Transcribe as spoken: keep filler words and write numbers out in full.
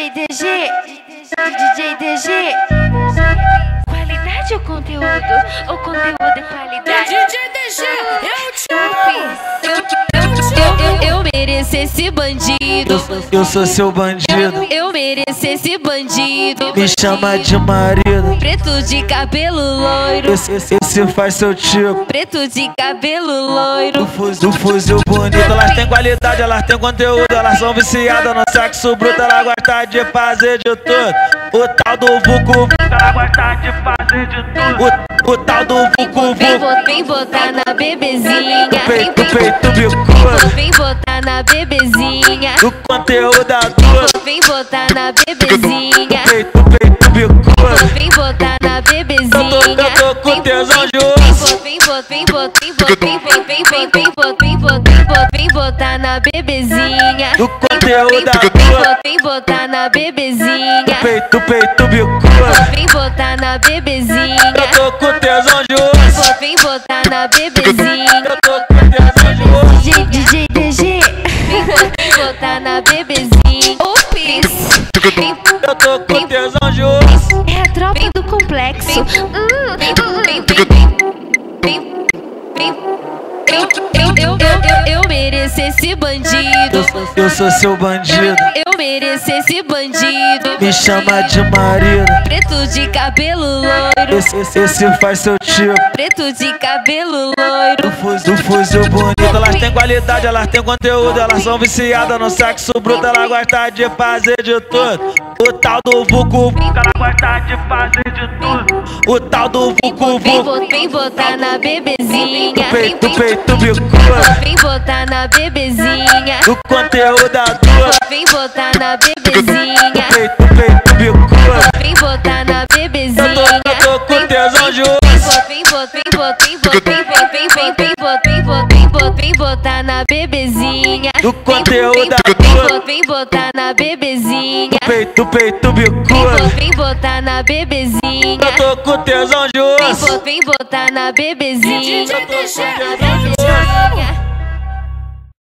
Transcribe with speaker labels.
Speaker 1: D G, D J D G. Qualidade ou conteúdo? O conteúdo é qualidade.
Speaker 2: D J D G, eu te amo.
Speaker 3: Eu, eu, eu mereço esse bandido.
Speaker 4: Eu, eu sou seu bandido.
Speaker 3: Eu mereço esse bandido.
Speaker 4: Me chama de marido.
Speaker 3: Preto de cabelo loiro.
Speaker 4: Esse, esse, esse faz seu tipo.
Speaker 3: Preto de cabelo loiro.
Speaker 4: Do fuzil, do fuzil bonito. Elas têm qualidade, elas têm conteúdo. Elas são viciadas no sexo bruto. Elas gostam de fazer de tudo. O tal do vucu, ela gosta de fazer de tudo. O, o tal do vucu,
Speaker 3: vem, bot, vem botar na bebezinha.
Speaker 4: Peito, peito, bicudo.
Speaker 3: Vem botar na bebezinha.
Speaker 4: O conteúdo adulto.
Speaker 3: Vem botar na bebezinha.
Speaker 4: Peito, peito, bicudo.
Speaker 3: Vem botar na bebezinha.
Speaker 4: Eu tô, eu tô com tesão de osso.
Speaker 3: Vem botar, vem botar, vem botar, vem vem vem vem vem botar, vem botar, vem botar na bebezinha.
Speaker 4: O conteúdo adulto.
Speaker 3: Vem botar na bebezinha.
Speaker 4: Peito, peito, bicudo.
Speaker 3: Vem botar na bebezinha.
Speaker 4: Eu tô com tesão de osso.
Speaker 3: Vem botar na bebezinha.
Speaker 4: Eu tô com tesão de osso.
Speaker 1: D J D G.
Speaker 3: Vem botar na bebezinha. Ops.
Speaker 4: Eu tô com tesão de osso.
Speaker 1: É a tropa do complexo. Hum,
Speaker 3: Vem, vem, vem, vem, eu, eu, eu, eu, eu mereço esse bandido.
Speaker 4: Eu, eu sou seu bandido.
Speaker 3: Eu mereço esse bandido.
Speaker 4: Me chama de marido.
Speaker 3: Preto de cabelo loiro.
Speaker 4: Esse, esse, esse faz seu tipo.
Speaker 3: Preto de cabelo loiro.
Speaker 4: Do fuzil, do fuzil bonito. Elas têm qualidade, elas têm conteúdo. Elas são viciadas no sexo bruto. Elas gostam de fazer de tudo. O tal do vucu, ela gosta de fazer de tudo. O tal do vucu, vucu.
Speaker 3: Vem botar na bebezinha.
Speaker 4: Peito, peito, bicudo.
Speaker 3: Vem botar na bebezinha.
Speaker 4: O conteúdo adulto.
Speaker 3: Vem botar na bebezinha.
Speaker 4: Peito, peito, bicudo.
Speaker 3: Vem botar na bebezinha.
Speaker 4: Eu tô, eu tô com tesão de osso.
Speaker 3: Vem botar, vem botar, vem botar, vem vem vem vem botar, vem botar, vem botar, vem botar na bebezinha.
Speaker 4: O conteúdo adulto.
Speaker 3: Vem botar na bebezinha.
Speaker 4: Peito, peito, bicudo.
Speaker 3: Vem botar na bebezinha.
Speaker 4: Eu tô com tesão de osso.
Speaker 3: Vem botar na bebezinha.
Speaker 2: D J D G,
Speaker 3: Na bebezinha.